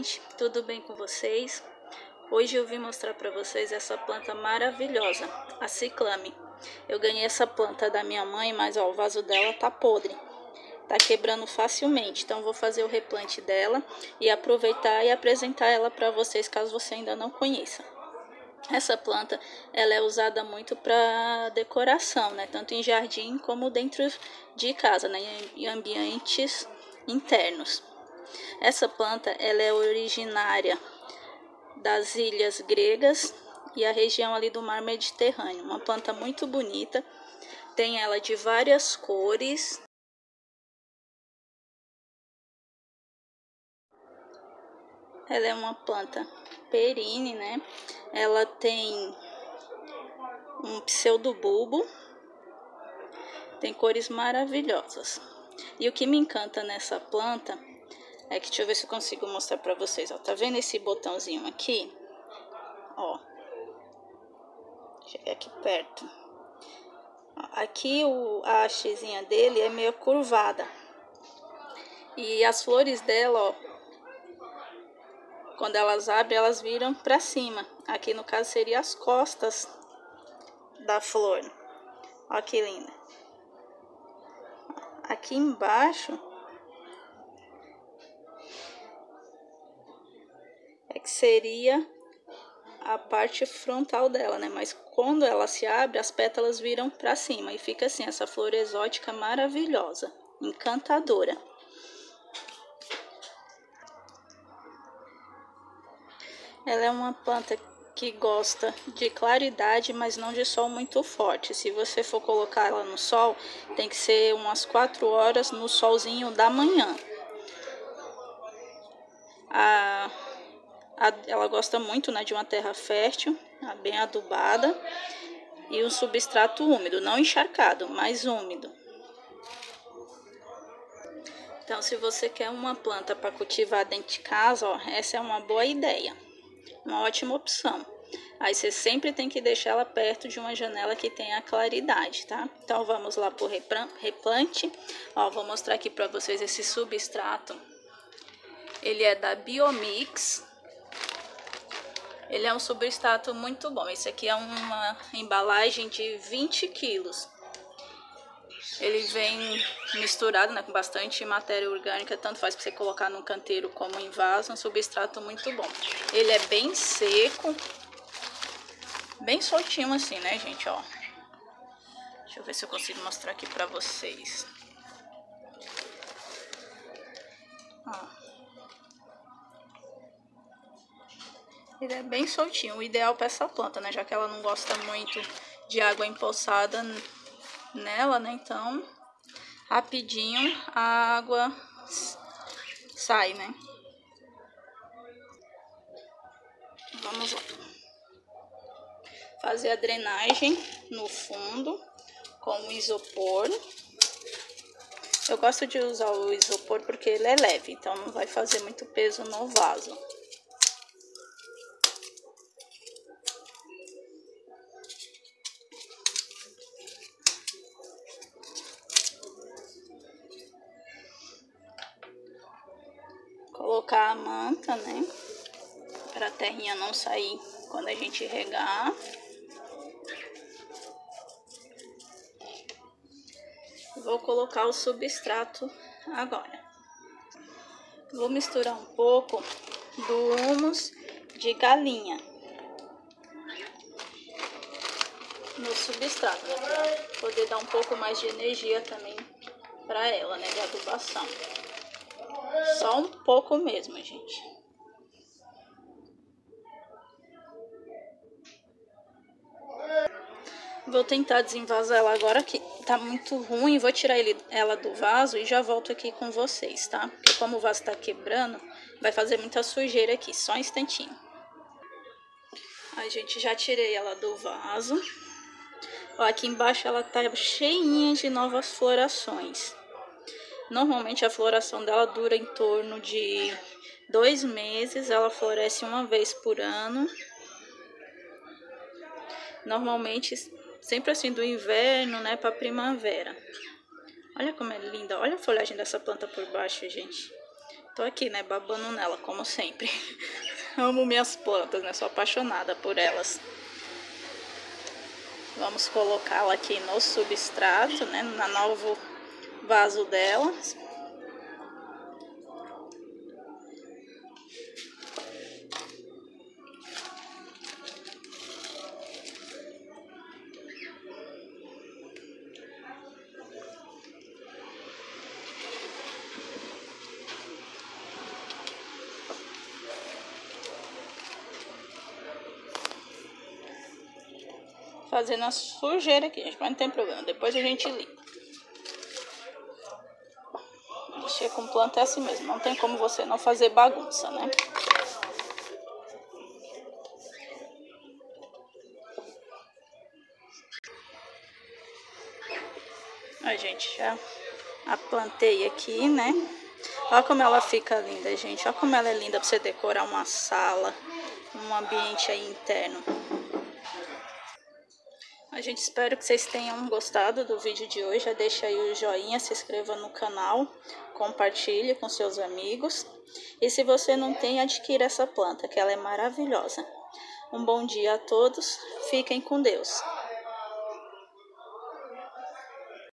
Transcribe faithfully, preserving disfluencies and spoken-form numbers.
gente, tudo bem com vocês? Hoje eu vim mostrar para vocês essa planta maravilhosa, a ciclame. Eu ganhei essa planta da minha mãe, mas ó, o vaso dela tá podre, tá quebrando facilmente. Então vou fazer o replante dela e aproveitar e apresentar ela para vocês, caso você ainda não conheça. Essa planta, ela é usada muito para decoração, né? Tanto em jardim como dentro de casa, né? Em ambientes internos. Essa planta, ela é originária das ilhas gregas e a região ali do mar Mediterrâneo. Uma planta muito bonita, tem ela de várias cores. Ela é uma planta perene, né? Ela tem um pseudobulbo, tem cores maravilhosas. E o que me encanta nessa planta é que, deixa eu ver se eu consigo mostrar pra vocês, ó. Tá vendo esse botãozinho aqui? Ó. Chega aqui perto. Aqui o, a hastezinha dele é meio curvada. E as flores dela, ó, quando elas abrem, elas viram pra cima. Aqui no caso seria as costas da flor. Ó que linda. Aqui embaixo é que seria a parte frontal dela, né? Mas quando ela se abre, as pétalas viram pra cima e fica assim, essa flor exótica maravilhosa, encantadora. Ela é uma planta que gosta de claridade, mas não de sol muito forte. Se você for colocar ela no sol, tem que ser umas quatro horas no solzinho da manhã. A, a, ela gosta muito, né, de uma terra fértil, bem adubada, e um substrato úmido, não encharcado, mas úmido. Então, se você quer uma planta para cultivar dentro de casa, ó, essa é uma boa ideia. Uma ótima opção. Aí você sempre tem que deixar ela perto de uma janela que tenha claridade, tá? Então vamos lá pro replante. Ó, vou mostrar aqui para vocês esse substrato. Ele é da Biomix. Ele é um substrato muito bom. Esse aqui é uma embalagem de vinte quilos. Ele vem misturado, né, com bastante matéria orgânica, tanto faz para você colocar num canteiro como em vaso, um substrato muito bom. Ele é bem seco, bem soltinho assim, né, gente, ó. Deixa eu ver se eu consigo mostrar aqui para vocês. Ó. Ele é bem soltinho, o ideal para essa planta, né, já que ela não gosta muito de água empoçada nela, né? Então, rapidinho a água sai, né? Vamos lá. Fazer a drenagem no fundo com o isopor. Eu gosto de usar o isopor porque ele é leve, então não vai fazer muito peso no vaso. Colocar a manta, né, para a terrinha não sair quando a gente regar. Vou colocar o substrato agora. Vou misturar um pouco do humus de galinha no substrato, né, para poder dar um pouco mais de energia também para ela, né, de adubação. Só um pouco mesmo, gente. Vou tentar desenvasar ela agora, que tá muito ruim. Vou tirar ele, ela do vaso e já volto aqui com vocês, tá? Porque como o vaso tá quebrando, vai fazer muita sujeira aqui. Só um instantinho. Aí, gente, já tirei ela do vaso. Ó, aqui embaixo ela tá cheinha de novas florações. Normalmente a floração dela dura em torno de dois meses. Ela floresce uma vez por ano. Normalmente, sempre assim, do inverno, né, para primavera. Olha como é linda. Olha a folhagem dessa planta por baixo, gente. Tô aqui, né, babando nela, como sempre. Amo minhas plantas, né, sou apaixonada por elas. Vamos colocá-la aqui no substrato, né, no novo vaso dela. Fazendo a sujeira aqui, gente, mas não tem problema, depois a gente limpa. Mexer com planta é assim mesmo, não tem como você não fazer bagunça, né? A gente já a plantei aqui, né? Olha como ela fica linda, gente. Olha como ela é linda pra você decorar uma sala, um ambiente aí interno. A gente espera que vocês tenham gostado do vídeo de hoje. Já deixa aí o joinha, se inscreva no canal, compartilhe com seus amigos. E se você não tem, adquira essa planta, que ela é maravilhosa. Um bom dia a todos, fiquem com Deus.